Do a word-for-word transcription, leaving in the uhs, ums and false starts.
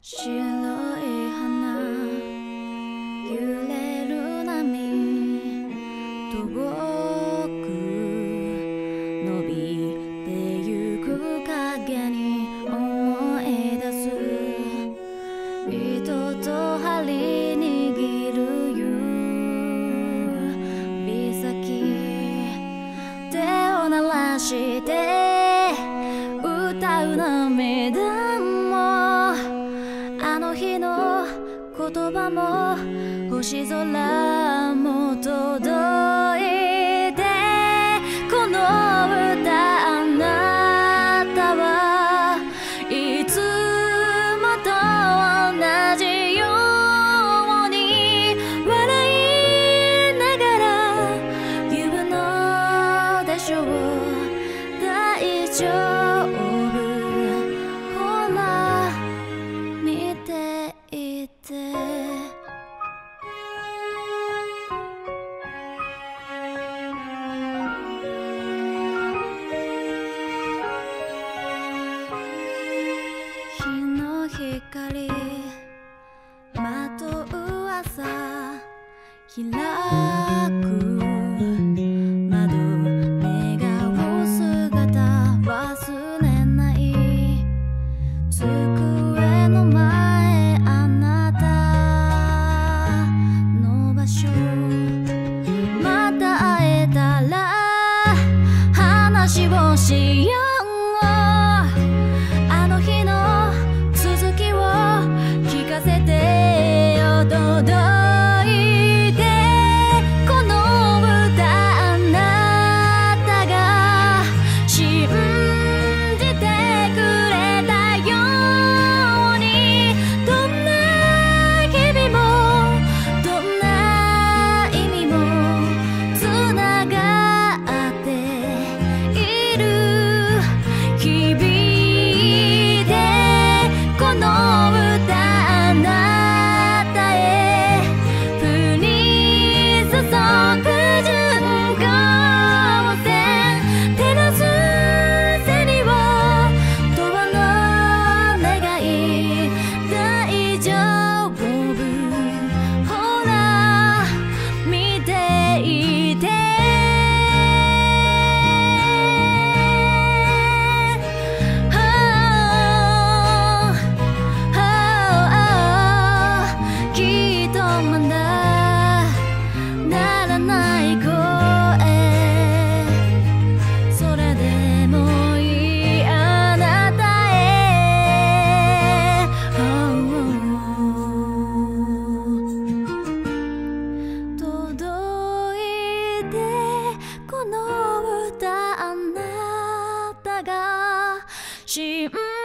白い花揺れる波遠く伸びてゆく影に思い出す糸と針握る指先手を鳴らして歌う涙あの日の言葉も星空も届いてこの歌あなたはいつもと同じように笑いながら言うのでしょう大丈夫光まとう朝開く窓願う姿忘れない机の前あなたの場所また会えたら話をしようあの日の届いてこの歌あなたが信じてくれたようにどんな日々もどんな意味もつながっている日々でこの歌あなたこの歌あなたが信じ